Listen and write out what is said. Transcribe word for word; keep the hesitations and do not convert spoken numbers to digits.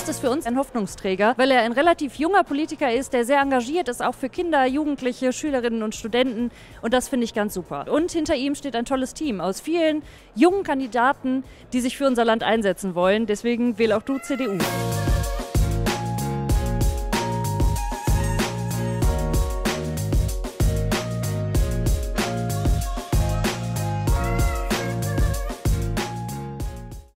Horst ist für uns ein Hoffnungsträger, weil er ein relativ junger Politiker ist, der sehr engagiert ist, auch für Kinder, Jugendliche, Schülerinnen und Studenten. Und das finde ich ganz super. Und hinter ihm steht ein tolles Team aus vielen jungen Kandidaten, die sich für unser Land einsetzen wollen. Deswegen wähle auch du C D U.